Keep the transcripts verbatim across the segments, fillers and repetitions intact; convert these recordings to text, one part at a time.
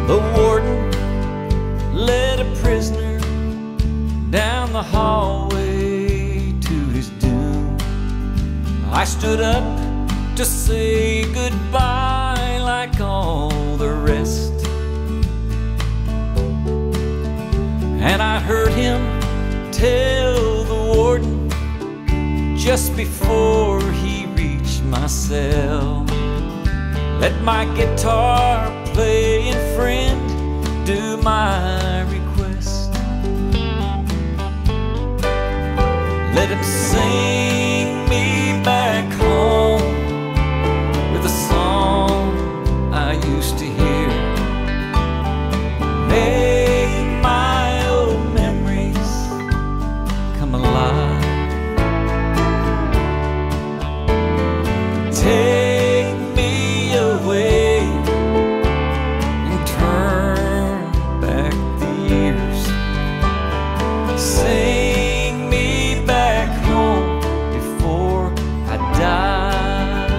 The warden led a prisoner down the hallway to his doom. I stood up to say goodbye like all the rest, and I heard him tell the warden just before he reached my cell, let my guitar playing friend do my request. Let him sing me back home with a song I used to hear. Make my old memories come alive. Take me away and turn back the years. Sing me back home before I die.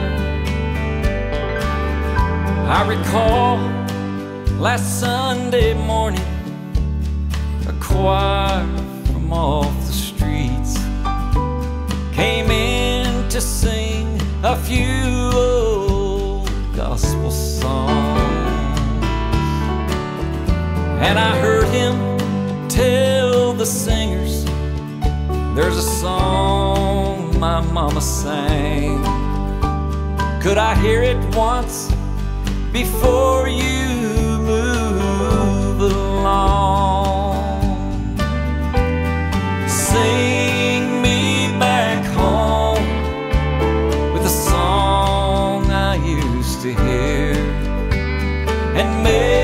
I recall last Sunday morning, a choir from off the streets came in to sing a few old gospel songs, and I heard him tell the singers, there's a song my mama sang. Could I hear it once before you move along? Sing me back home with a song I used to hear, and make